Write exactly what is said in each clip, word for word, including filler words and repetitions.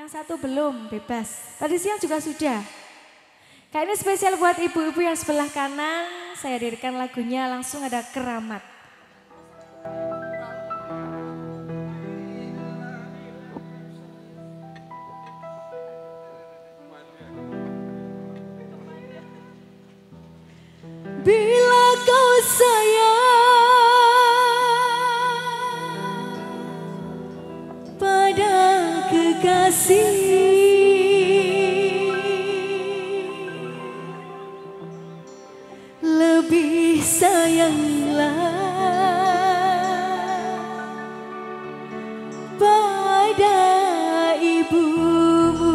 Yang satu belum, bebas. Tadi siang juga sudah. Kayak ini spesial buat ibu-ibu yang sebelah kanan. Saya hadirkan lagunya langsung ada Keramat. Bila kau sayang pada kekasih, lebih sayanglah pada ibumu.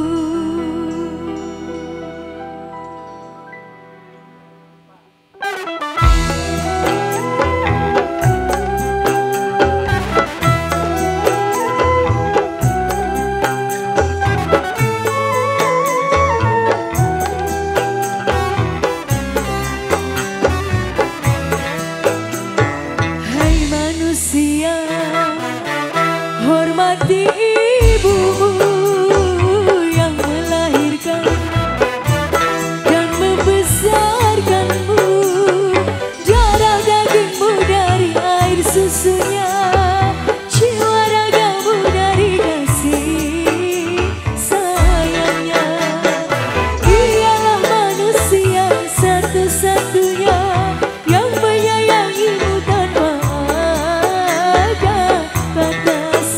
Hormati ibumu yang melahirkan dan membesarkanmu, darah dagingmu dari air susunya, jiwa ragamu dari kasih sayangnya. Dialah manusia satu-satunya yang menyayangimu tanpa ada batas.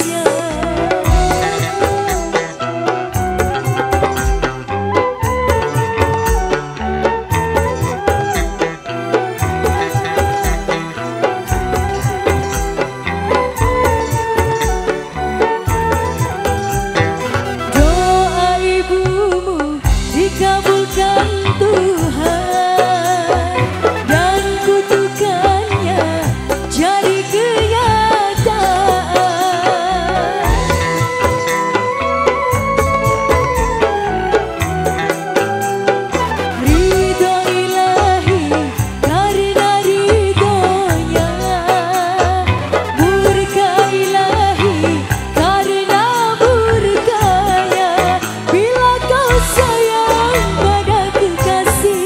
Dikabulkan Tuhan dan kutukannya jadi kenyataan. Ridho ilahi karena ridhonya, murka ilahi karena murkanya. Bila kau sayang pada kekasih,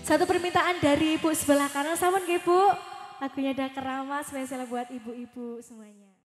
Satu permintaan dari ibu sebelah kanan, sampun nggih Bu. Lagunya ada Keramat spesial buat ibu-ibu semuanya.